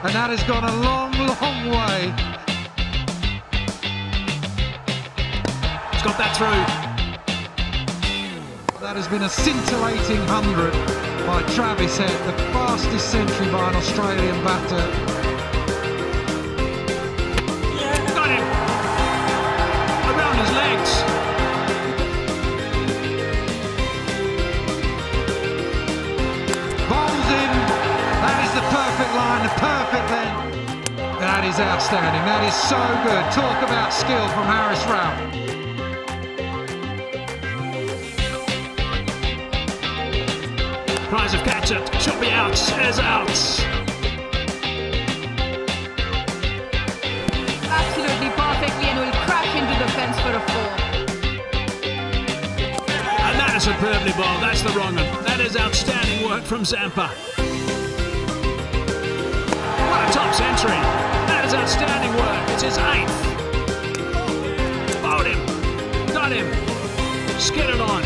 And that has gone a long, long way. He's got that through. That has been a scintillating 100 by Travis Head, the fastest century by an Australian batter. Got him! Around his legs. Bowls in. That is the perfect line, the perfect length. That is outstanding. That is so good. Talk about skill from Harris Ralph. Tries to catch it. Should be out. Is out. Absolutely perfectly, and will crash into the fence for a 4. And that is superbly bowled. That's the wrong one. That is outstanding work from Zampa. What a top century. That is outstanding work. It's his 8th. Bowled him. Got him. Skidded on.